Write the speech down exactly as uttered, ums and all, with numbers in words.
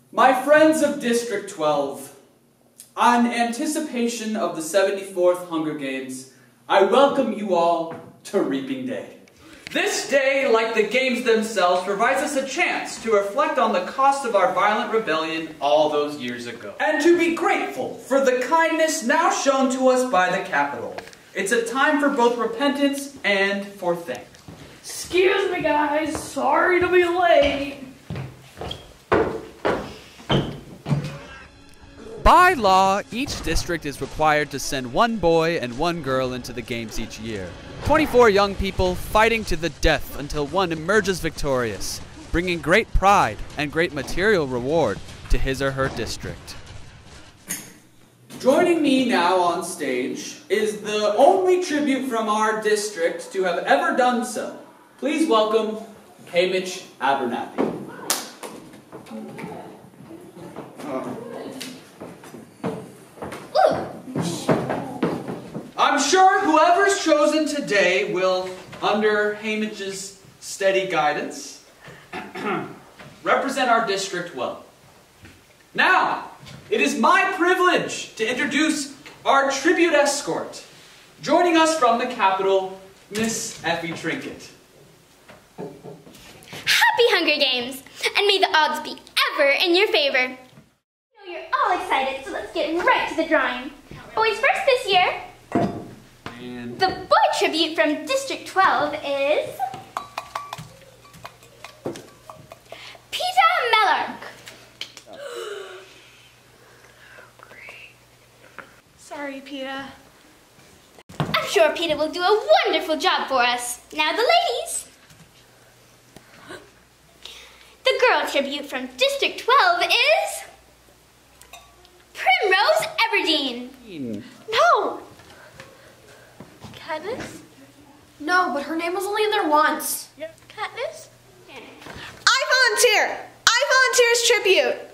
My friends of District twelve, on anticipation of the seventy-fourth Hunger Games, I welcome you all to Reaping Day. This day, like the games themselves, provides us a chance to reflect on the cost of our violent rebellion all those years ago. And to be grateful for the kindness now shown to us by the Capitol. It's a time for both repentance and for thanks. Excuse me, guys. Sorry to be late. By law, each district is required to send one boy and one girl into the games each year. twenty-four young people fighting to the death until one emerges victorious, bringing great pride and great material reward to his or her district. Joining me now on stage is the only tribute from our district to have ever done so. Please welcome Hamish Abernathy. I'm sure whoever's chosen today will, under Hamish's steady guidance, represent our district well. Now, it is my privilege to introduce our tribute escort. Joining us from the Capitol, Miss Effie Trinket. Happy Hunger Games, and may the odds be ever in your favor. I know you're all excited, so let's get right to the drawing. Boys first this year. And The boy tribute from District twelve is Peter Mellark. Sorry, Peter. I'm sure Peter will do a wonderful job for us. Now the ladies. The girl tribute from District twelve is Primrose Everdeen. No! Katniss? No, but her name was only in there once. Katniss? I volunteer! I volunteer as tribute!